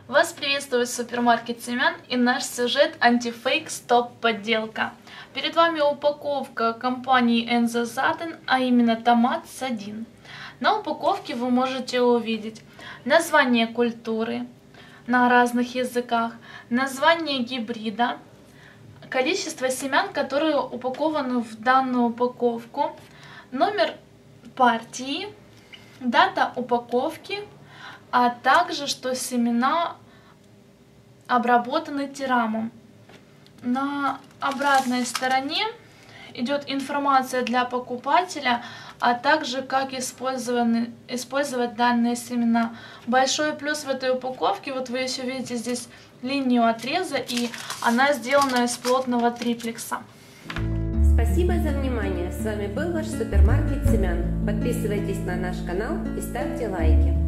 Вас приветствует супермаркет семян и наш сюжет антифейк стоп-подделка. Перед вами упаковка компании Enzo Zaden, а именно томат Садин. На упаковке вы можете увидеть название культуры на разных языках, название гибрида, количество семян, которые упакованы в данную упаковку, номер партии, дата упаковки, а также что семена обработаны тирамом. На обратной стороне идет информация для покупателя, а также как использовать данные семена. Большой плюс в этой упаковке, вот вы еще видите здесь линию отреза, и она сделана из плотного триплекса. Спасибо за внимание. С вами был ваш супермаркет семян. Подписывайтесь на наш канал и ставьте лайки.